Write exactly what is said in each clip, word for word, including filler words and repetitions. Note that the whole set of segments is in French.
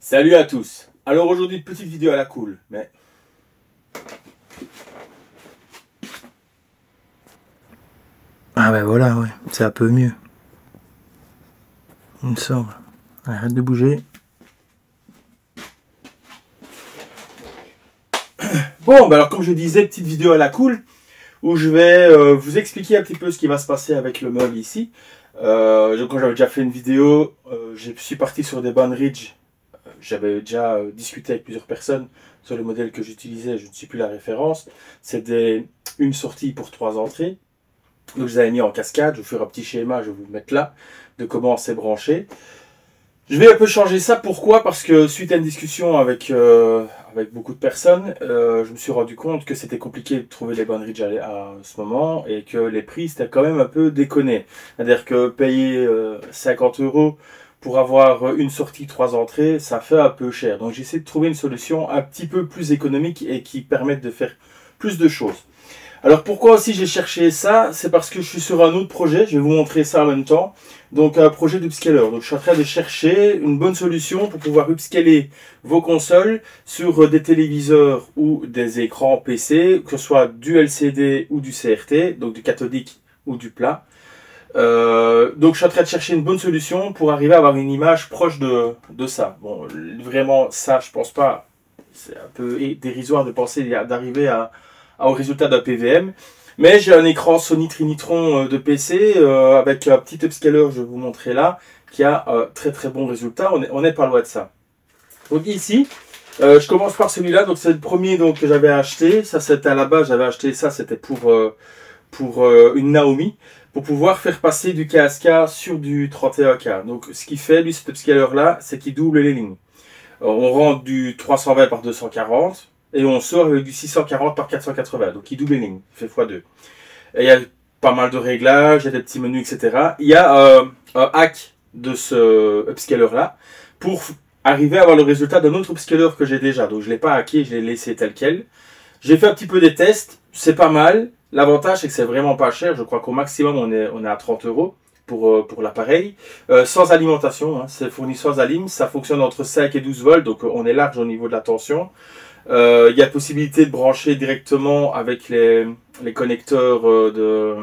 Salut à tous. Alors aujourd'hui, petite vidéo à la cool, mais... Ah ben voilà, ouais, c'est un peu mieux. Il me semble. Arrête de bouger. Bon, bah alors comme je disais, petite vidéo à la cool, où je vais euh, vous expliquer un petit peu ce qui va se passer avec le meuble ici. Euh, quand j'avais déjà fait une vidéo, euh, je suis parti sur des Bond Ridge. J'avais déjà euh, discuté avec plusieurs personnes sur le modèle que j'utilisais, je ne sais plus la référence. C'était une sortie pour trois entrées. Donc je les avais mis en cascade, je vais faire un petit schéma, je vais vous le mettre là, de comment c'est branché. Je vais un peu changer ça, pourquoi? Parce que suite à une discussion avec, euh, avec beaucoup de personnes, euh, je me suis rendu compte que c'était compliqué de trouver les Bond Ridge à, à ce moment et que les prix c'était quand même un peu déconné. C'est-à-dire que payer euh, cinquante euros pour avoir une sortie, trois entrées, ça fait un peu cher. Donc j'essaie de trouver une solution un petit peu plus économique et qui permette de faire plus de choses. Alors pourquoi aussi j'ai cherché ça? C'est parce que je suis sur un autre projet, je vais vous montrer ça en même temps. Donc un projet d'upscaler. Donc je suis en train de chercher une bonne solution pour pouvoir upscaler vos consoles sur des téléviseurs ou des écrans P C, que ce soit du L C D ou du C R T, donc du cathodique ou du plat. Euh, donc je suis en train de chercher une bonne solution pour arriver à avoir une image proche de, de ça. Bon, vraiment ça je pense pas, c'est un peu dérisoire de penser d'arriver à au résultat d'un P V M. Mais j'ai un écran Sony Trinitron de P C euh, avec un petit upscaler, je vais vous montrer là, qui a un très très bon résultat. On est, on est pas loin de ça. Donc ici, euh, je commence par celui-là. Donc c'est le premier donc, que j'avais acheté. Ça c'était à la base, j'avais acheté ça, c'était pour, euh, pour euh, une Naomi, pour pouvoir faire passer du K S K sur du trente et un K. Donc ce qu'il fait, lui, cet upscaler là, c'est qu'il double les lignes. Euh, on rentre du trois cent vingt par deux cent quarante. Et on sort avec du six cent quarante par quatre cent quatre-vingts. Donc il double les lignes, il fait fois deux. Et il y a pas mal de réglages, il y a des petits menus, et cetera. Il y a euh, un hack de ce upscaler là pour arriver à avoir le résultat d'un autre upscaler que j'ai déjà. Donc je ne l'ai pas hacké, je l'ai laissé tel quel. J'ai fait un petit peu des tests, c'est pas mal. L'avantage c'est que c'est vraiment pas cher. Je crois qu'au maximum on est, on est à trente euros pour, euh, pour l'appareil. Euh, sans alimentation, hein, c'est fourni sans alim. Ça fonctionne entre cinq et douze volts, donc on est large au niveau de la tension. Euh, il y a possibilité de brancher directement avec les, les connecteurs euh, de,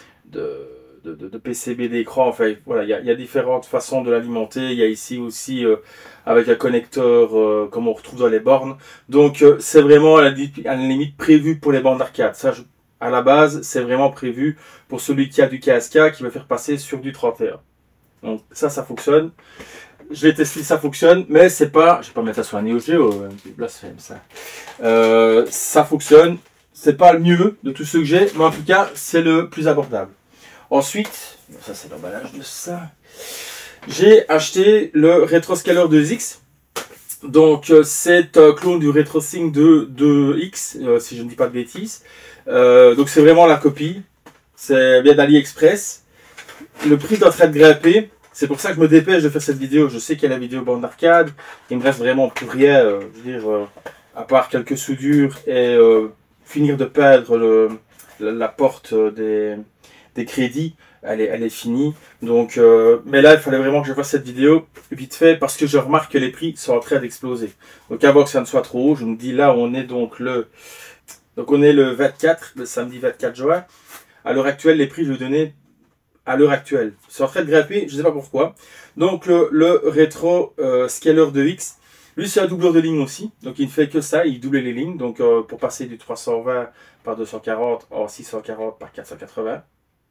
de, de, de P C B d'écran. Enfin, voilà, il y, a, il y a différentes façons de l'alimenter. Il y a ici aussi euh, avec un connecteur euh, comme on retrouve dans les bornes. Donc, euh, c'est vraiment à la, à la limite prévu pour les bandes d'arcade. Ça, je, à la base, c'est vraiment prévu pour celui qui a du K S K qui veut faire passer sur du trente et un. Donc, ça, ça fonctionne. Je l'ai testé, ça fonctionne, mais c'est pas... Je vais pas mettre ça sur un Neo Geo, blasphème ça. Euh, ça fonctionne, c'est pas le mieux de tous ceux que j'ai, mais en tout cas, c'est le plus abordable. Ensuite, ça c'est l'emballage de ça. J'ai acheté le RetroScaler deux X. Donc, c'est un clone du RetroSync de deux X, euh, si je ne dis pas de bêtises. Euh, donc, c'est vraiment la copie. C'est bien d'AliExpress. Le prix est en train de grimper. C'est pour ça que je me dépêche de faire cette vidéo. Je sais qu'il y a la vidéo bande d'arcade. Il me reste vraiment plus rien, euh, je veux dire, euh, à part quelques soudures et euh, finir de peindre le, la, la porte des, des crédits. Elle est, elle est finie. Donc, euh, mais là, il fallait vraiment que je fasse cette vidéo vite fait parce que je remarque que les prix sont en train d'exploser. Donc, avant que ça ne soit trop haut, je me dis là, on est donc le, donc on est le vingt-quatre, le samedi vingt-quatre juin. À l'heure actuelle, les prix, je vais donner. À l'heure actuelle, c'est en train de grimper, je ne sais pas pourquoi. Donc le, le rétro euh, scaler deux X, lui c'est un doubleur de ligne aussi, donc il ne fait que ça, il double les lignes, donc euh, pour passer du trois cent vingt par deux cent quarante en six cent quarante par quatre cent quatre-vingts.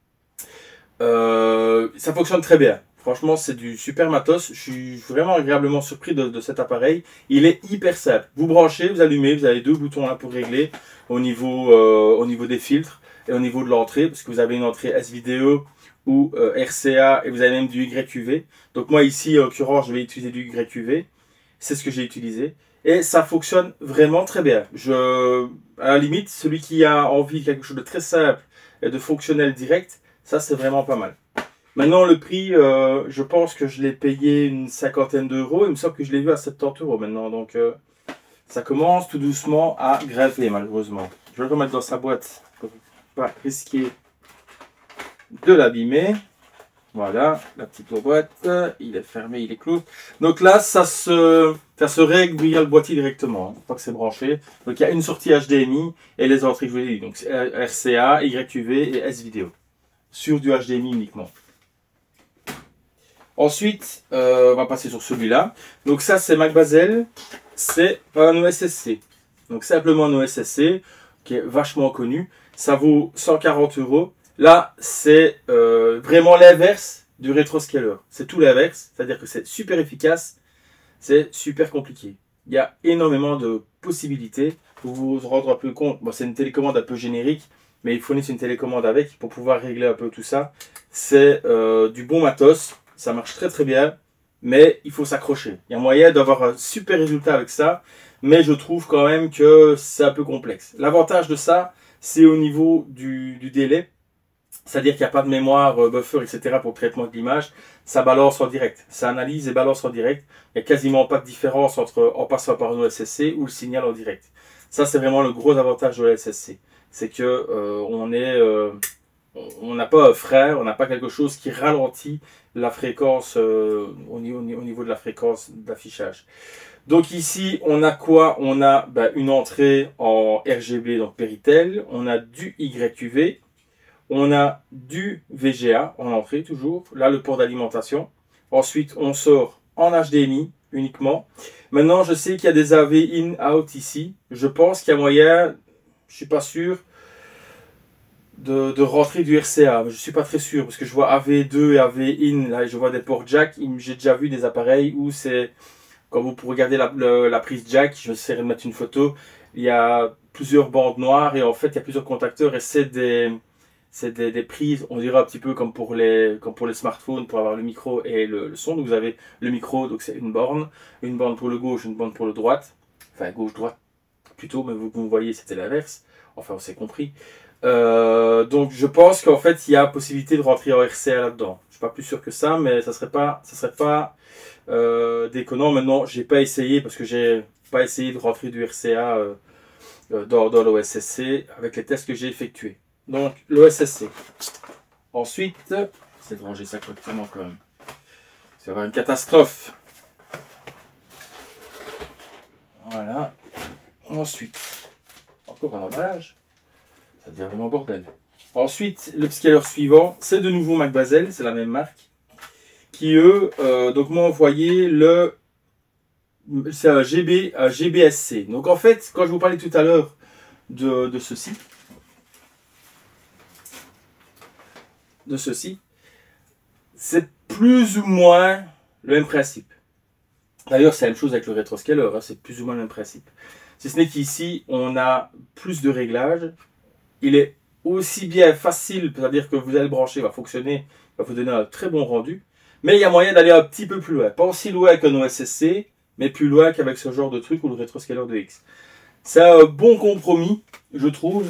Euh, ça fonctionne très bien, franchement c'est du super matos, je suis vraiment agréablement surpris de, de cet appareil. Il est hyper simple, vous branchez, vous allumez, vous avez deux boutons là pour régler au niveau, euh, au niveau des filtres et au niveau de l'entrée, parce que vous avez une entrée S-Vidéo ou euh, R C A et vous avez même du Y U V. Donc moi ici en l'occurrence je vais utiliser du Y U V. C'est ce que j'ai utilisé. Et ça fonctionne vraiment très bien. Je, à la limite, celui qui a envie de quelque chose de très simple et de fonctionnel direct, ça c'est vraiment pas mal. Maintenant le prix, euh, je pense que je l'ai payé une cinquantaine d'euros. Il me semble que je l'ai vu à soixante-dix euros maintenant. Donc euh, ça commence tout doucement à grimper malheureusement. Je vais le remettre dans sa boîte pour ne pas risquer de l'abîmer. Voilà, la petite boîte, il est fermé, il est clos. Donc là, ça se, ça se règle via le boîtier directement, hein, une fois que c'est branché. Donc il y a une sortie H D M I et les entrées que je vous ai dit, donc R C A, Y U V et S vidéo. Sur du H D M I uniquement. Ensuite, euh, on va passer sur celui-là. Donc ça, c'est Mac Basel, c'est un O S S C. Donc simplement un O S S C, qui est vachement connu. Ça vaut cent quarante euros. Là, c'est euh, vraiment l'inverse du rétroscaler. C'est tout l'inverse, c'est-à-dire que c'est super efficace, c'est super compliqué. Il y a énormément de possibilités pour vous rendre un peu compte. Bon, c'est une télécommande un peu générique, mais il faut une télécommande avec pour pouvoir régler un peu tout ça. C'est euh, du bon matos, ça marche très très bien, mais il faut s'accrocher. Il y a moyen d'avoir un super résultat avec ça, mais je trouve quand même que c'est un peu complexe. L'avantage de ça, c'est au niveau du, du délai. C'est-à-dire qu'il n'y a pas de mémoire, euh, buffer, et cetera pour le traitement de l'image. Ça balance en direct. Ça analyse et balance en direct. Il n'y a quasiment pas de différence entre en passant par un O S S C ou le signal en direct. Ça, c'est vraiment le gros avantage de l'O S S C. C'est que euh, on est, euh, on n'a pas un frein, on n'a pas quelque chose qui ralentit la fréquence euh, au, niveau, au niveau de la fréquence d'affichage. Donc ici, on a quoi? On a ben, une entrée en R G B, donc Péritel. On a du Y U V. On a du V G A en entrée toujours, là le port d'alimentation. Ensuite on sort en H D M I uniquement. Maintenant je sais qu'il y a des A V in-out ici. Je pense qu'il y a moyen, je suis pas sûr, de, de rentrer du R C A. Je suis pas très sûr parce que je vois A V deux et A V in, là je vois des ports jack. J'ai déjà vu des appareils où c'est, quand vous regardez la, la, la prise jack, je vais essayer de mettre une photo, il y a plusieurs bandes noires et en fait il y a plusieurs contacteurs et c'est des... C'est des, des prises, on dirait un petit peu comme pour les, comme pour les smartphones, pour avoir le micro et le, le son. Donc vous avez le micro, donc c'est une borne, une borne pour le gauche, une borne pour le droite. Enfin gauche-droite plutôt, mais vous, vous voyez c'était l'inverse. Enfin on s'est compris. Euh, donc je pense qu'en fait il y a possibilité de rentrer en R C A là-dedans. Je suis pas plus sûr que ça, mais ça serait pas, ça serait pas euh, déconnant. Maintenant j'ai pas essayé parce que j'ai pas essayé de rentrer du R C A euh, dans, dans l'O S S C avec les tests que j'ai effectués. Donc, l'O S S C. Ensuite, c'est de ranger ça correctement quand même. Ça va être une catastrophe. Voilà. Ensuite, encore un emballage. Ça devient vraiment bordel. Ensuite, le scaler suivant, c'est de nouveau Mac Basel, c'est la même marque. Qui eux, euh, donc m'ont envoyé le. C'est un G B, un G B S C. Donc en fait, quand je vous parlais tout à l'heure de, de ceci. de ceci, c'est plus ou moins le même principe. D'ailleurs, c'est la même chose avec le rétroscaler, hein, c'est plus ou moins le même principe. Si ce n'est qu'ici, on a plus de réglages. Il est aussi bien facile, c'est-à-dire que vous allez le brancher, il va fonctionner, il va vous donner un très bon rendu. Mais il y a moyen d'aller un petit peu plus loin. Pas aussi loin qu'un O S S C, mais plus loin qu'avec ce genre de truc ou le rétroscaler de X. C'est un bon compromis, je trouve.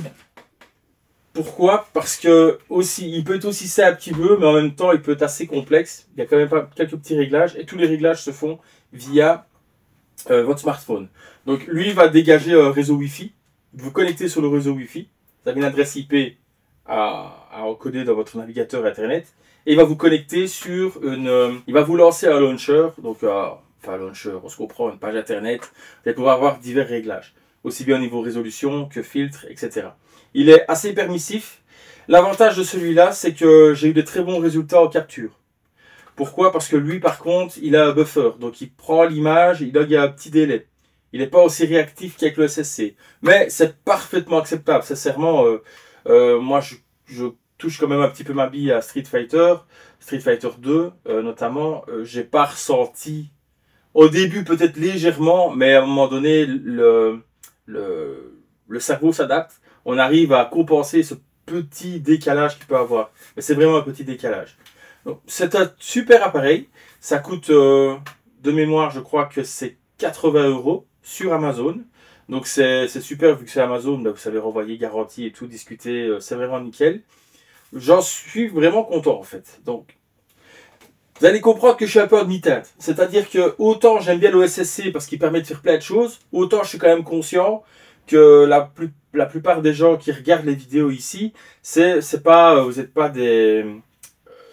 Pourquoi? Parce que aussi, il peut être aussi simple qu'il veut, mais en même temps, il peut être assez complexe. Il y a quand même pas quelques petits réglages, et tous les réglages se font via euh, votre smartphone. Donc, lui, il va dégager un réseau Wi-Fi. Vous connectez sur le réseau Wi-Fi. Vous avez une adresse I P à, à encoder dans votre navigateur Internet, et il va vous connecter sur une... Euh, il va vous lancer un launcher, donc euh, enfin un launcher, on se comprend, une page Internet. Vous allez pouvoir avoir divers réglages, aussi bien au niveau résolution que filtre, et cetera. Il est assez permissif. L'avantage de celui-là, c'est que j'ai eu de très bons résultats en capture. Pourquoi? Parce que lui, par contre, il a un buffer. Donc, il prend l'image, il a un petit délai. Il n'est pas aussi réactif qu'avec le S S C. Mais c'est parfaitement acceptable. Sincèrement, euh, euh, moi, je, je touche quand même un petit peu ma bille à Street Fighter. Street Fighter deux, euh, notamment. Euh, j'ai pas ressenti... Au début, peut-être légèrement, mais à un moment donné, le, le, le cerveau s'adapte. On arrive à compenser ce petit décalage qu'il peut avoir. Mais c'est vraiment un petit décalage. C'est un super appareil. Ça coûte, euh, de mémoire, je crois que c'est quatre-vingts euros sur Amazon. Donc c'est super, vu que c'est Amazon, bah, vous savez renvoyer garantie et tout, discuter, euh, c'est vraiment nickel. J'en suis vraiment content en fait. Donc, vous allez comprendre que je suis un peu en demi-teinte. C'est-à-dire que autant j'aime bien l'O S S C parce qu'il permet de faire plein de choses, autant je suis quand même conscient que la, plus, la plupart des gens qui regardent les vidéos ici, c'est pas, vous n'êtes pas des,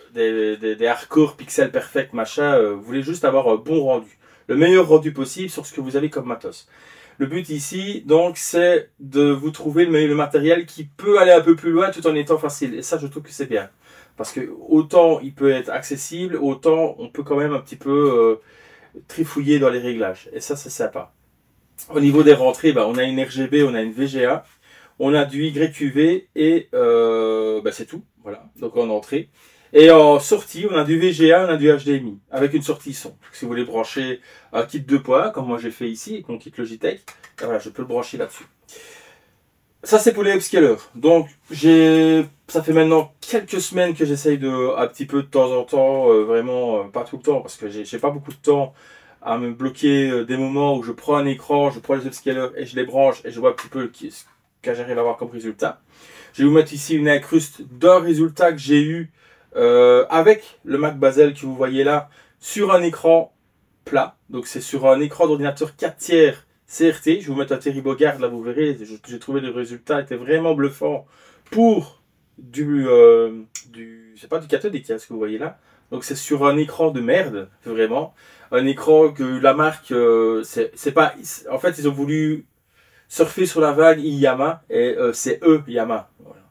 des, des, des hardcore pixels perfect machin, euh, vous voulez juste avoir un bon rendu, le meilleur rendu possible sur ce que vous avez comme matos. Le but ici, donc, c'est de vous trouver le, le matériel qui peut aller un peu plus loin tout en étant facile. Et ça, je trouve que c'est bien. Parce que autant il peut être accessible, autant on peut quand même un petit peu euh, trifouiller dans les réglages. Et ça, c'est sympa. Au niveau des rentrées, bah, on a une R G B, on a une V G A, on a du Y Q V et euh, bah, c'est tout. Voilà, donc en entrée. Et en sortie, on a du V G A, on a du H D M I, avec une sortie son. Si vous voulez brancher un kit de poids, comme moi j'ai fait ici, avec mon kit Logitech, voilà, je peux le brancher là-dessus. Ça, c'est pour les upscalers. Donc, j'ai, ça fait maintenant quelques semaines que j'essaye de, un petit peu de temps en temps, euh, vraiment, euh, pas tout le temps, parce que j'ai pas beaucoup de temps à me bloquer euh, des moments où je prends un écran, je prends les upscalers et je les branche et je vois un petit peu ce que j'arrive à avoir comme résultat. Je vais vous mettre ici une incruste d'un résultat que j'ai eu Euh, avec le Mac Basel que vous voyez là sur un écran plat. Donc c'est sur un écran d'ordinateur quatre tiers C R T. Je vais vous mettre un Terry Bogard, là vous verrez. J'ai trouvé le résultat était vraiment bluffant pour du, euh, du c'est pas du cathodique, hein, ce que vous voyez là. Donc c'est sur un écran de merde, vraiment. Un écran que la marque, euh, c'est pas, en fait ils ont voulu surfer sur la vague Yamaha et euh, c'est eux Yamaha. Voilà.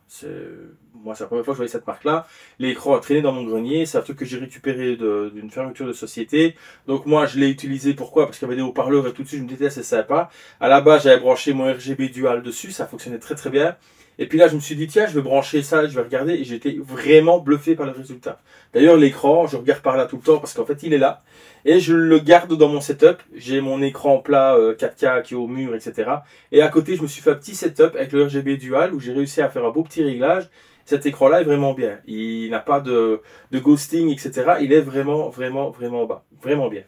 Moi, c'est la première fois que je voyais cette marque-là. L'écran a traîné dans mon grenier. C'est un truc que j'ai récupéré d'une fermeture de société. Donc moi, je l'ai utilisé. Pourquoi? Parce qu'il y avait des haut-parleurs et tout de suite, je me disais, c'est sympa. À la base, j'avais branché mon R G B dual dessus. Ça fonctionnait très très bien. Et puis là, je me suis dit, tiens, je vais brancher ça, je vais regarder. Et j'étais vraiment bluffé par le résultat. D'ailleurs, l'écran, je regarde par là tout le temps parce qu'en fait, il est là. Et je le garde dans mon setup. J'ai mon écran plat euh, quatre K qui est au mur, et cetera. Et à côté, je me suis fait un petit setup avec le R G B dual où j'ai réussi à faire un beau petit réglage. Cet écran-là est vraiment bien. Il n'a pas de, de ghosting, et cetera. Il est vraiment, vraiment, vraiment bas. Vraiment bien.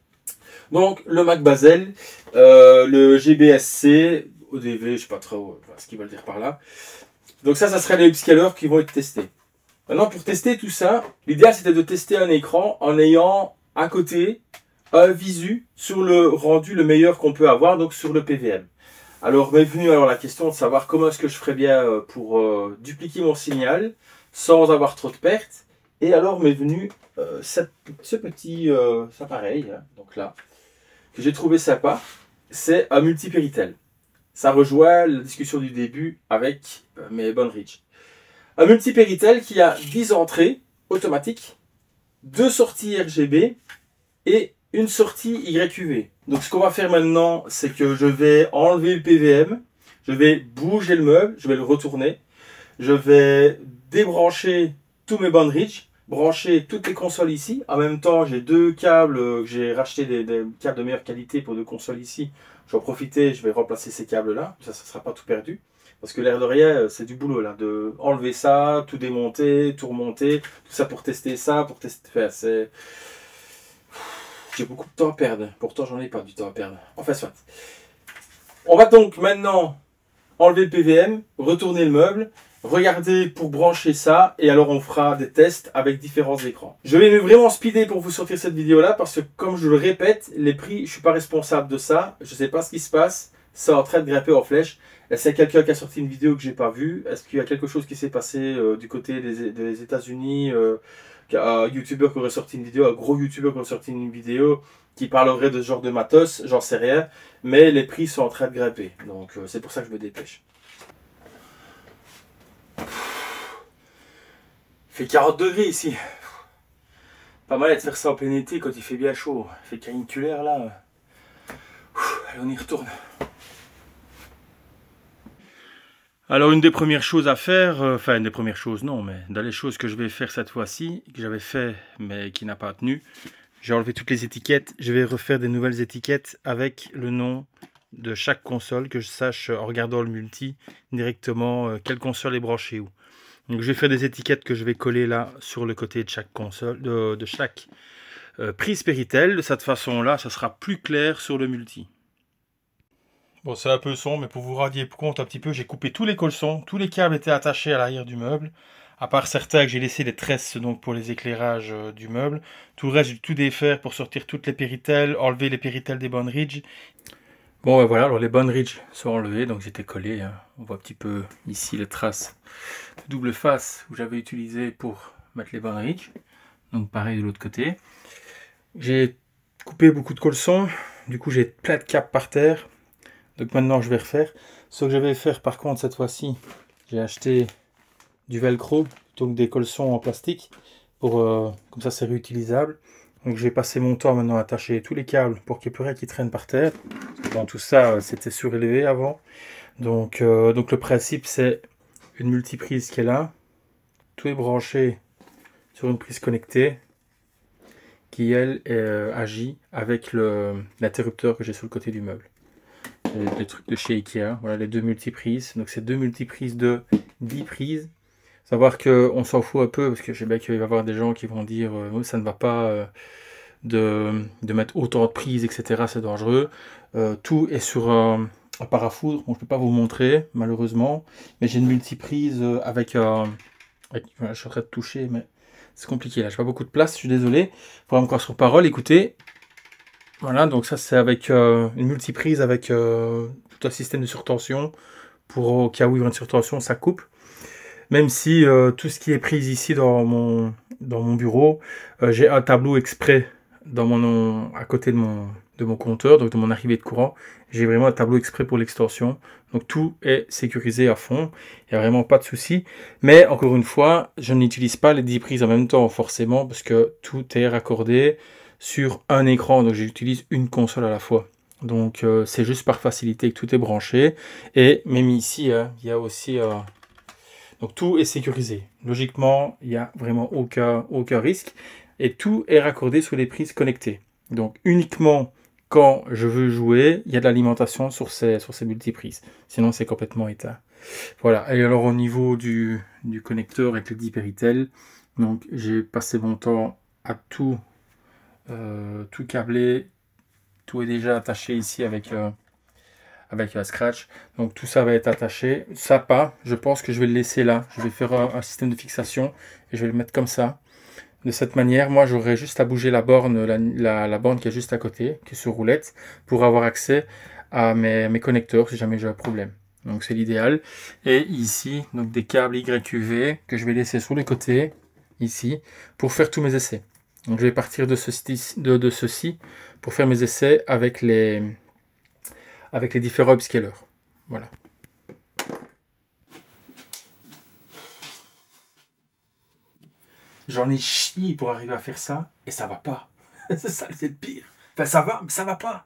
Donc, le Mac Basel, euh, le G B S C, O D V, je ne sais pas trop ce qu'ils veulent dire par là. Donc ça, ça serait les upscalers qui vont être testés. Maintenant, pour tester tout ça, l'idéal, c'était de tester un écran en ayant à côté un visu sur le rendu le meilleur qu'on peut avoir, donc sur le P V M. Alors m'est venue alors la question de savoir comment est-ce que je ferais bien pour euh, dupliquer mon signal sans avoir trop de pertes. Et alors m'est venu euh, cette, ce petit euh, appareil, hein, donc là, que j'ai trouvé sympa. C'est un multi-péritel. Ça rejoint la discussion du début avec euh, mes Bonridge. Un multi-péritel qui a dix entrées automatiques, deux sorties R G B et une sortie Y Q V. Donc ce qu'on va faire maintenant, c'est que je vais enlever le P V M, je vais bouger le meuble, je vais le retourner, je vais débrancher tous mes Bonridge, brancher toutes les consoles ici. En même temps, j'ai deux câbles, que j'ai racheté des, des câbles de meilleure qualité pour deux consoles ici. Je vais en profiter, je vais remplacer ces câbles-là, ça ne sera pas tout perdu. Parce que l'air de rien, c'est du boulot là, de enlever ça, tout démonter, tout remonter, tout ça pour tester ça, pour tester. Enfin, c'est. J'ai beaucoup de temps à perdre. Pourtant, j'en ai pas du temps à perdre. Enfin, soit. On va donc maintenant enlever le P V M, retourner le meuble, regarder pour brancher ça, et alors on fera des tests avec différents écrans. Je vais vraiment speeder pour vous sortir cette vidéo-là, parce que comme je le répète, les prix, je suis pas responsable de ça. Je sais pas ce qui se passe. C'est en train de grimper en flèche. Est-ce qu'il y a quelqu'un qui a sorti une vidéo que j'ai pas vue? Est-ce qu'il y a quelque chose qui s'est passé euh, du côté des, des États-Unis euh, un youtubeur qui aurait sorti une vidéo, un gros youtubeur qui aurait sorti une vidéo qui parlerait de ce genre de matos, j'en sais rien, mais les prix sont en train de grimper, donc euh, c'est pour ça que je me dépêche. Il fait quarante degrés ici. Pas mal de faire ça en plein été quand il fait bien chaud. Il fait caniculaire là. Allez, on y retourne. Alors une des premières choses à faire, euh, enfin une des premières choses non, mais dans les choses que je vais faire cette fois-ci, que j'avais fait mais qui n'a pas tenu, j'ai enlevé toutes les étiquettes, je vais refaire des nouvelles étiquettes avec le nom de chaque console, que je sache en regardant le multi directement euh, quelle console est branchée où. Donc je vais faire des étiquettes que je vais coller là sur le côté de chaque console, de, de chaque euh, prise Péritel, de cette façon-là ça sera plus clair sur le multi. Bon, c'est un peu sombre, mais pour vous rendre compte un petit peu, j'ai coupé tous les colsons, tous les câbles étaient attachés à l'arrière du meuble, à part certains que j'ai laissé les tresses donc pour les éclairages euh, du meuble. Tout le reste, j'ai tout défaire pour sortir toutes les Péritel, enlever les Péritel des Bonridge. Bon, ben voilà, alors les Bonridge sont enlevés, donc j'étais collé. Hein. On voit un petit peu ici les traces de double face où j'avais utilisé pour mettre les bonnes riches. Donc pareil de l'autre côté. J'ai coupé beaucoup de colsons. Du coup j'ai plein de câbles par terre. Donc maintenant je vais refaire. Ce que je vais faire par contre cette fois-ci, j'ai acheté du velcro plutôt que des colsons en plastique. Pour, euh, comme ça c'est réutilisable. Donc je vais passer mon temps maintenant à attacher tous les câbles pour qu'il n'y ait plus rien qui traîne par terre. Dans tout ça c'était surélevé avant. Donc, euh, donc le principe c'est une multiprise qui est là. Tout est branché sur une prise connectée qui elle euh, agit avec l'interrupteur que j'ai sur le côté du meuble. Les trucs de chez Ikea, voilà les deux multiprises. Donc c'est deux multiprises de dix prises. Savoir qu'on s'en fout un peu parce que je sais bien qu'il va y avoir des gens qui vont dire euh, ça ne va pas euh, de, de mettre autant de prises, et cetera. C'est dangereux. Euh, tout est sur un, un parafoudre. Bon, je ne peux pas vous montrer malheureusement, mais j'ai une multiprise avec un. Avec, voilà, je suis en train de toucher, mais c'est compliqué là. J'ai pas beaucoup de place, je suis désolé. Il faudra me croire sur parole. Écoutez. Voilà, donc ça c'est avec euh, une multiprise avec euh, tout un système de surtension pour au cas où il y a une surtension, ça coupe. Même si euh, tout ce qui est pris ici dans mon, dans mon bureau, euh, j'ai un tableau exprès dans mon, à côté de mon, de mon compteur, donc de mon arrivée de courant. J'ai vraiment un tableau exprès pour l'extension. Donc tout est sécurisé à fond, il n'y a vraiment pas de souci. Mais encore une fois, je n'utilise pas les dix prises en même temps forcément parce que tout est raccordé sur un écran, donc j'utilise une console à la fois. Donc euh, c'est juste par facilité que tout est branché. Et même ici, hein, il y a aussi... Euh... Donc tout est sécurisé. Logiquement, il n'y a vraiment aucun, aucun risque. Et tout est raccordé sur les prises connectées. Donc uniquement quand je veux jouer, il y a de l'alimentation sur ces, sur ces multiprises. Sinon, c'est complètement éteint. Voilà. Et alors au niveau du, du connecteur avec le dix Péritel, donc j'ai passé mon temps à tout... Euh, tout câblé, tout est déjà attaché ici avec, euh, avec un scratch, donc tout ça va être attaché. Ça pas, je pense que je vais le laisser là, je vais faire un, un système de fixation et je vais le mettre comme ça. De cette manière, moi j'aurai juste à bouger la borne, la, la, la borne qui est juste à côté, qui est sur roulette, pour avoir accès à mes, mes connecteurs si jamais j'ai un problème. Donc c'est l'idéal. Et ici, donc des câbles Y U V que je vais laisser sur les côtés, ici, pour faire tous mes essais. Donc je vais partir de ceci, de, de ceci pour faire mes essais avec les, avec les différents upscalers. Voilà. J'en ai chié pour arriver à faire ça et ça va pas. C'est ça, c'est le pire. Enfin ça va, mais ça va pas.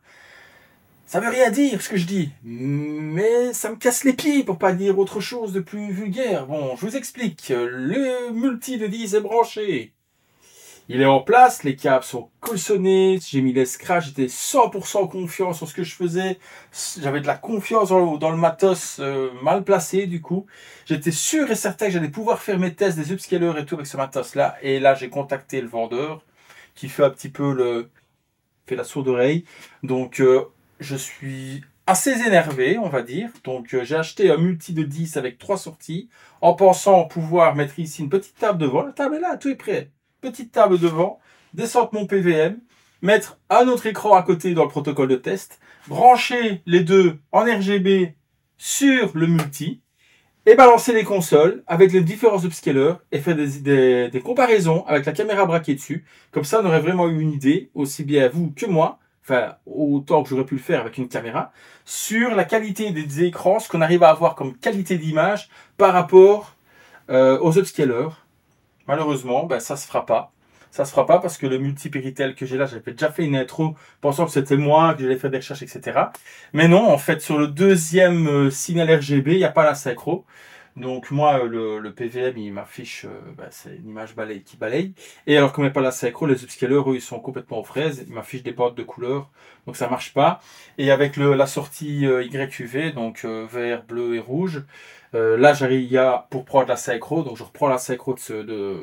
Ça veut rien dire ce que je dis, mais ça me casse les pieds pour pas dire autre chose de plus vulgaire. Bon, je vous explique. Le multi de dix est branché. Il est en place, les câbles sont colsonnés, j'ai mis les scratchs, j'étais cent pour cent confiant sur ce que je faisais. J'avais de la confiance dans le, dans le matos euh, mal placé du coup. J'étais sûr et certain que j'allais pouvoir faire mes tests des upscalers et tout avec ce matos-là. Et là, j'ai contacté le vendeur qui fait un petit peu le... fait la sourde oreille. Donc, euh, je suis assez énervé, on va dire. Donc, euh, j'ai acheté un multi de dix avec trois sorties en pensant pouvoir mettre ici une petite table devant. La table est là, tout est prêt. Petite table devant, descendre mon P V M, mettre un autre écran à côté dans le protocole de test, brancher les deux en R G B sur le multi et balancer les consoles avec les différents upscalers et faire des, des, des comparaisons avec la caméra braquée dessus. Comme ça, on aurait vraiment eu une idée, aussi bien vous que moi, enfin autant que j'aurais pu le faire avec une caméra, sur la qualité des écrans, ce qu'on arrive à avoir comme qualité d'image par rapport euh, aux upscalers. Malheureusement, ben, ça se fera pas. Ça se fera pas parce que le multi-Péritel que j'ai là, j'avais déjà fait une intro pensant que c'était moi, que j'allais faire des recherches, et cetera. Mais non, en fait, sur le deuxième euh, signal R G B, il n'y a pas la synchro. Donc moi, le, le P V M, il m'affiche, euh, ben, c'est une image balaye qui balaye. Et alors, comme il n'y a pas la synchro, les upscalers, eux, ils sont complètement aux fraises. Ils m'affichent des bornes de couleurs. Donc ça marche pas. Et avec le, la sortie euh, Y U V, donc euh, vert, bleu et rouge, Euh, là, j'arrive à pour prendre la synchro, donc je reprends la synchro de, ce, de,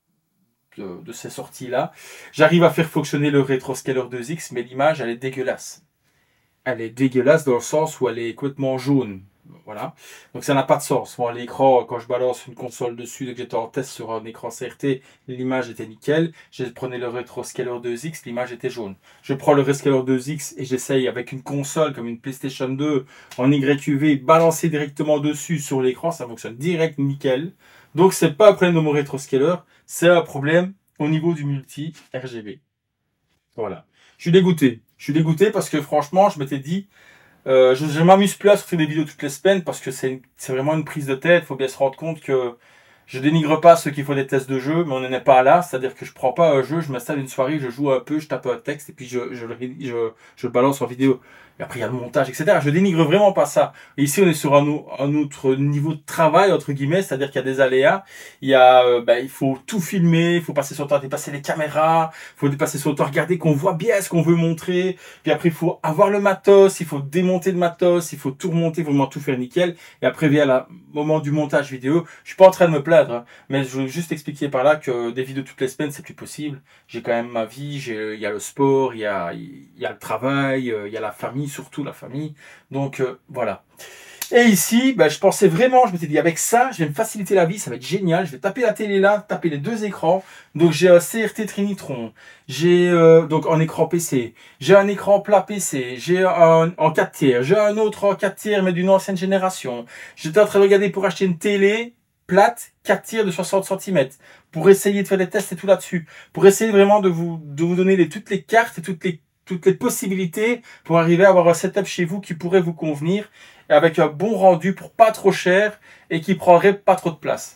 de, de ces sorties-là. J'arrive à faire fonctionner le rétroscaler deux X, mais l'image, elle est dégueulasse. Elle est dégueulasse dans le sens où elle est complètement jaune. Voilà. Donc ça n'a pas de sens. Moi, l'écran, quand je balance une console dessus, dès que j'étais en test sur un écran C R T, l'image était nickel. Je prenais le rétroscaler deux X, l'image était jaune. Je prends le rétroscaler deux X et j'essaye avec une console comme une PlayStation deux en Y U V, balancer directement dessus sur l'écran, ça fonctionne direct nickel. Donc c'est pas un problème de mon rétroscaler, c'est un problème au niveau du multi R G B. Voilà. Je suis dégoûté. Je suis dégoûté parce que franchement, je m'étais dit, euh, je, je m'amuse plus à sortir des vidéos toutes les semaines parce que c'est vraiment une prise de tête. Il faut bien se rendre compte que je dénigre pas ceux qui font des tests de jeu, mais on n'en est pas là. C'est-à-dire que je prends pas un jeu, je m'installe une soirée, je joue un peu, je tape un texte et puis je, je, je, je, je le balance en vidéo. Et après, il y a le montage, et cetera. Je dénigre vraiment pas ça. Et ici, on est sur un, un autre niveau de travail, entre guillemets, c'est-à-dire qu'il y a des aléas. Il y a, euh, ben, il faut tout filmer, il faut passer son temps à dépasser les caméras, il faut dépasser son temps à regarder qu'on voit bien ce qu'on veut montrer. Puis après, il faut avoir le matos, il faut démonter le matos, il faut tout remonter, vraiment tout faire nickel. Et après, vient le moment du montage vidéo. Je suis pas en train de me plaindre, hein, mais je veux juste expliquer par là que des vidéos toutes les semaines, c'est plus possible. J'ai quand même ma vie, il y a le sport, il y a, il y a le travail, il y a la famille, surtout la famille. Donc euh, voilà. Et ici, bah, je pensais vraiment, je m'étais dit avec ça, je vais me faciliter la vie, ça va être génial. Je vais taper la télé là, taper les deux écrans. Donc j'ai un C R T Trinitron, j'ai euh, donc en écran P C, j'ai un écran plat P C, j'ai un en quatre tiers, j'ai un autre en quatre tiers mais d'une ancienne génération. J'étais en train de regarder pour acheter une télé plate, quatre tiers de soixante centimètres, pour essayer de faire des tests et tout là-dessus, pour essayer vraiment de vous, de vous donner les, toutes les cartes et toutes les toutes les possibilités pour arriver à avoir un setup chez vous qui pourrait vous convenir et avec un bon rendu pour pas trop cher et qui prendrait pas trop de place.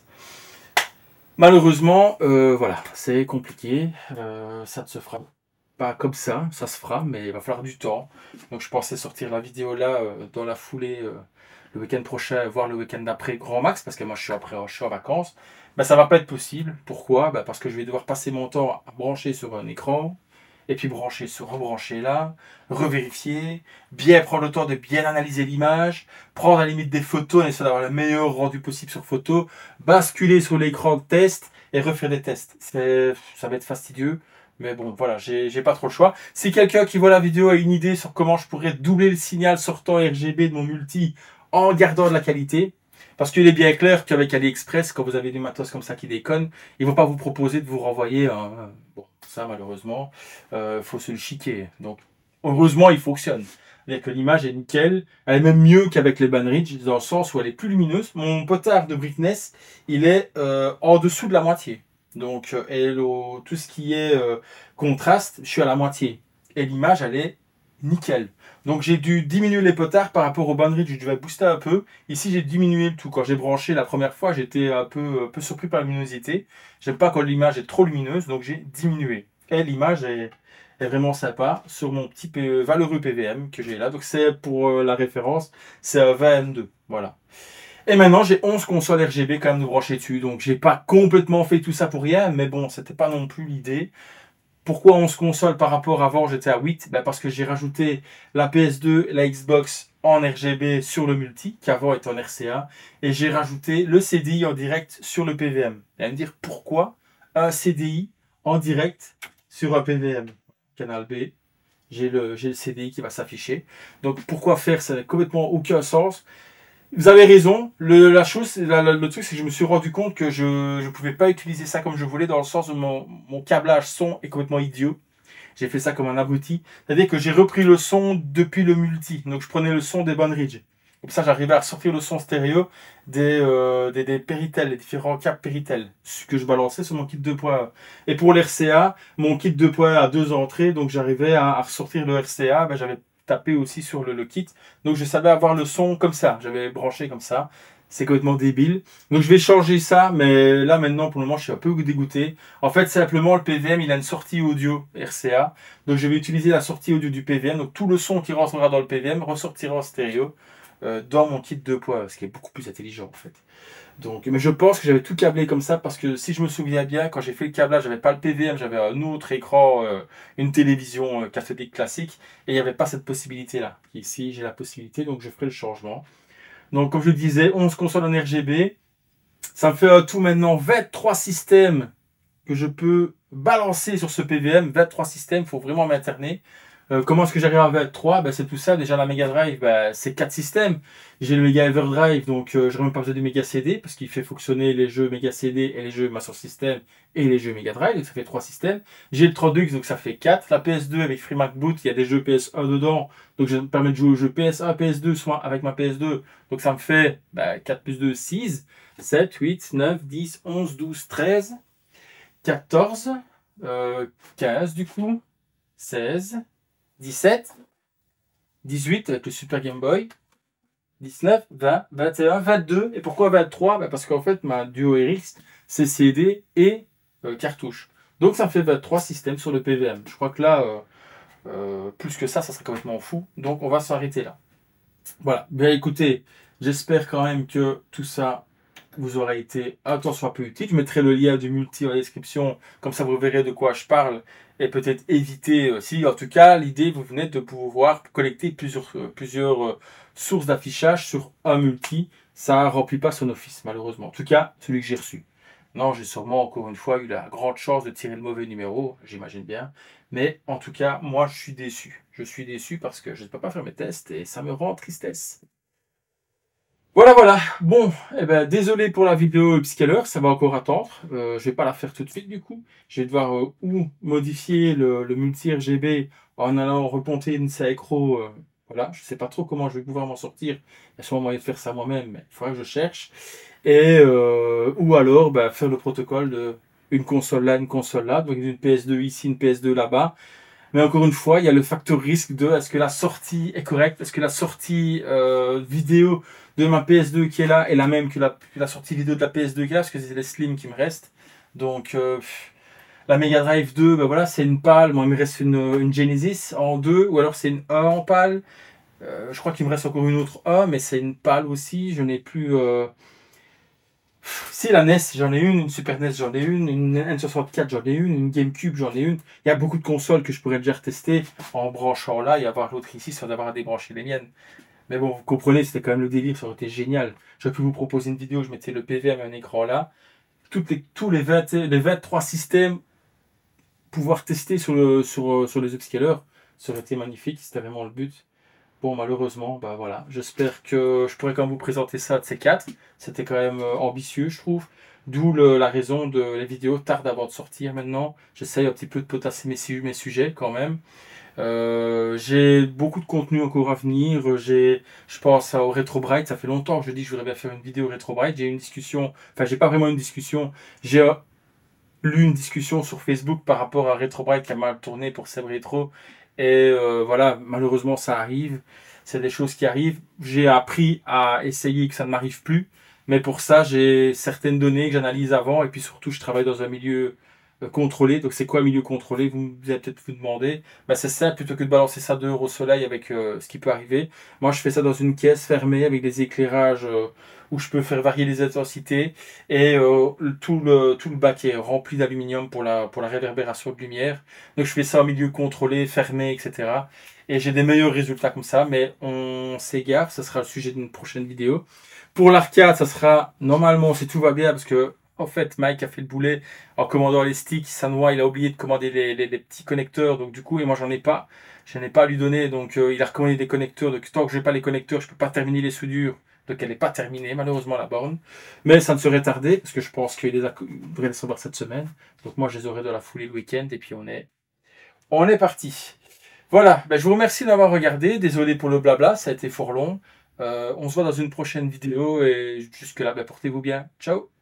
Malheureusement, euh, voilà, c'est compliqué. Euh, ça ne se fera pas comme ça, ça se fera, mais il va falloir du temps. Donc je pensais sortir la vidéo là euh, dans la foulée euh, le week-end prochain, voire le week-end d'après grand max, parce que moi je suis après, je suis en vacances. Ben, ça va pas être possible. Pourquoi? Ben, parce que je vais devoir passer mon temps à brancher sur un écran, et puis brancher, se rebrancher là, revérifier, bien prendre le temps de bien analyser l'image, prendre à la limite des photos, en essayant d'avoir le meilleur rendu possible sur photo, basculer sur l'écran de test et refaire des tests. Ça va être fastidieux, mais bon, voilà, j'ai pas trop le choix. Si quelqu'un qui voit la vidéo a une idée sur comment je pourrais doubler le signal sortant R G B de mon multi en gardant de la qualité, parce qu'il est bien clair qu'avec AliExpress, quand vous avez du matos comme ça qui déconne, ils ne vont pas vous proposer de vous renvoyer un... Bon, ça malheureusement, il euh, faut se le chiquer. Donc, heureusement, il fonctionne. C'est-à-dire que l'image est nickel. Elle est même mieux qu'avec les Banridge, dans le sens où elle est plus lumineuse. Mon potard de brightness, il est euh, en dessous de la moitié. Donc, euh, et le, tout ce qui est euh, contraste, je suis à la moitié. Et l'image, elle est nickel. Donc j'ai dû diminuer les potards par rapport au Banridge, je devais booster un peu. Ici j'ai diminué le tout. Quand j'ai branché la première fois, j'étais un peu, un peu surpris par la luminosité. J'aime pas quand l'image est trop lumineuse, donc j'ai diminué. Et l'image est, est vraiment sympa sur mon petit P, valeureux P V M que j'ai là. Donc c'est pour euh, la référence, c'est un vingt M deux. Voilà. Et maintenant j'ai onze consoles R G B quand même de brancher dessus. Donc j'ai pas complètement fait tout ça pour rien, mais bon, c'était pas non plus l'idée. Pourquoi onze consoles par rapport à avant j'étais à huit? Ben parce que j'ai rajouté la P S deux et la Xbox en R G B sur le multi, qui avant était en R C A, et j'ai rajouté le C D I en direct sur le P V M. Et à me dire pourquoi un C D I en direct sur un P V M? Canal B, j'ai le, le C D I qui va s'afficher. Donc pourquoi faire? Ça n'a complètement aucun sens. Vous avez raison, le, la chose, la, la, le truc, c'est que je me suis rendu compte que je ne pouvais pas utiliser ça comme je voulais, dans le sens où mon, mon câblage son est complètement idiot. J'ai fait ça comme un abruti. C'est-à-dire que j'ai repris le son depuis le multi. Donc je prenais le son des Banridge. Comme ça, j'arrivais à sortir le son stéréo des, euh, des, des Péritel, les différents câbles Péritel, ce que je balançais sur mon kit deux point un. Et pour l'R C A, mon kit deux point un a deux entrées, donc j'arrivais à, à ressortir le R C A. Ben, j'avais tapé aussi sur le, le kit. Donc je savais avoir le son comme ça. J'avais branché comme ça. C'est complètement débile. Donc je vais changer ça, mais là maintenant pour le moment je suis un peu dégoûté. En fait simplement le P V M il a une sortie audio R C A. Donc je vais utiliser la sortie audio du P V M. Donc tout le son qui rentrera dans le P V M ressortira en stéréo euh, dans mon kit deux point un. Ce qui est beaucoup plus intelligent en fait. Donc, mais je pense que j'avais tout câblé comme ça parce que si je me souviens bien, quand j'ai fait le câblage, j'avais pas le P V M, j'avais un autre écran, euh, une télévision euh, cathodique classique et il n'y avait pas cette possibilité-là. Ici, j'ai la possibilité, donc je ferai le changement. Donc, comme je le disais, onze consoles en R G B. Ça me fait un tout maintenant vingt-trois systèmes que je peux balancer sur ce P V M. vingt-trois systèmes, il faut vraiment m'interner. Euh, comment est-ce que j'arrive à vingt-trois? Ben, c'est tout ça. Déjà, la Mega Drive, ben, c'est quatre systèmes. J'ai le Mega Everdrive, donc euh, je n'aurai même pas besoin du Mega C D, parce qu'il fait fonctionner les jeux Mega C D et les jeux Master System et les jeux Mega Drive, donc ça fait trois systèmes. J'ai le trente-deux X, donc ça fait quatre. La P S deux avec FreeMac Boot, il y a des jeux P S un dedans, donc je me permets de jouer aux jeux P S un, P S deux, soit avec ma P S deux, donc ça me fait ben, quatre plus deux, six. sept, huit, neuf, dix, onze, douze, treize, quatorze, euh, quinze du coup, seize, dix-sept, dix-huit avec le Super Game Boy, dix-neuf, vingt, vingt et un, vingt-deux. Et pourquoi vingt-trois? Bah parce qu'en fait, ma Duo R X, c'est C D et euh, cartouche. Donc ça me fait vingt-trois systèmes sur le P V M. Je crois que là, euh, euh, plus que ça, ça serait complètement fou. Donc on va s'arrêter là. Voilà. Bien écoutez, j'espère quand même que tout ça vous aura été un tant soit peu utile. Je mettrai le lien du multi dans la description, comme ça vous verrez de quoi je parle et peut-être éviter euh, si en tout cas l'idée vous venez de pouvoir collecter plusieurs, euh, plusieurs euh, sources d'affichage sur un multi. Ça remplit pas son office malheureusement. En tout cas, celui que j'ai reçu. Non, j'ai sûrement encore une fois eu la grande chance de tirer le mauvais numéro, j'imagine bien. Mais en tout cas, moi je suis déçu. Je suis déçu parce que je ne peux pas faire mes tests et ça me rend tristesse. Voilà, voilà. Bon, eh ben, désolé pour la vidéo upscaler, ça va encore attendre. Euh, je vais pas la faire tout de suite du coup. Je vais devoir euh, ou modifier le, le multi-R G B en allant remonter une C A Acro. Euh, voilà, je sais pas trop comment je vais pouvoir m'en sortir. Il y a sûrement moyen de faire ça moi-même, mais il faudra que je cherche. Et euh, ou alors bah, faire le protocole de une console là, une console là, donc une P S deux ici, une P S deux là-bas. Mais encore une fois, il y a le facteur risque de est-ce que la sortie est correcte, est-ce que la sortie euh, vidéo de ma P S deux qui est là est la même que la, que la sortie vidéo de la P S deux qui est là, parce que c'est les Slim qui me restent. Donc euh, la Mega Drive deux, ben voilà, c'est une PAL, moi il me reste une, une Genesis en deux, ou alors c'est une A en PAL. Euh, je crois qu'il me reste encore une autre A, mais c'est une PAL aussi, je n'ai plus... Euh... Si, la N E S, j'en ai une, une Super N E S, j'en ai une, une N soixante-quatre, j'en ai une, une GameCube, j'en ai une. Il y a beaucoup de consoles que je pourrais déjà retester en branchant là et avoir l'autre ici sans avoir à débrancher les miennes. Mais bon, vous comprenez, c'était quand même le délire, ça aurait été génial. J'aurais pu vous proposer une vidéo, je mettais le P V M et un écran là. Toutes les, tous les, vingt, les vingt-trois systèmes, pouvoir tester sur, le, sur, sur les upscalers, ça aurait été magnifique, c'était vraiment le but. Bon, malheureusement, bah voilà. J'espère que je pourrais quand même vous présenter ça de ces quatre. C'était quand même euh, ambitieux, je trouve. D'où la raison de les vidéos tardent avant de sortir maintenant. J'essaye un petit peu de potasser mes, mes sujets quand même. Euh, j'ai beaucoup de contenu encore à venir. J'ai, je pense au Retro Bright. Ça fait longtemps que je dis que je voudrais bien faire une vidéo Retro Bright. J'ai une discussion, enfin j'ai pas vraiment une discussion. J'ai euh, lu une discussion sur Facebook par rapport à Retro Bright qui a mal tourné pour Seb Retro. Et euh, voilà, malheureusement ça arrive. C'est des choses qui arrivent. J'ai appris à essayer que ça ne m'arrive plus. Mais pour ça, j'ai certaines données que j'analyse avant. Et puis surtout, je travaille dans un milieu euh, contrôlé. Donc c'est quoi un milieu contrôlé? Vous, vous allez peut-être vous demander. Ben, c'est ça, plutôt que de balancer ça dehors au soleil avec euh, ce qui peut arriver. Moi, je fais ça dans une caisse fermée avec des éclairages euh, où je peux faire varier les intensités. Et euh, tout, le, tout le bac est rempli d'aluminium pour la, pour la réverbération de lumière. Donc je fais ça en milieu contrôlé, fermé, et cetera. Et j'ai des meilleurs résultats comme ça. Mais on s'égare, ce sera le sujet d'une prochaine vidéo. Pour l'arcade, ça sera normalement, si tout va bien, parce que en fait, Mike a fait le boulet en commandant les sticks. Sanois, il a oublié de commander les, les, les petits connecteurs, donc du coup, et moi j'en ai pas, j'en ai pas à lui donner, donc euh, il a recommandé des connecteurs. Donc tant que j'ai pas les connecteurs, je peux pas terminer les soudures, donc elle n'est pas terminée malheureusement la borne. Mais ça ne serait tardé parce que je pense qu'il devrait les recevoir cette semaine. Donc moi, je les aurai de la foulée le week-end et puis on est, on est parti. Voilà, ben, je vous remercie d'avoir regardé. Désolé pour le blabla, ça a été fort long. Euh, on se voit dans une prochaine vidéo et jusque là, ben, portez-vous bien. Ciao!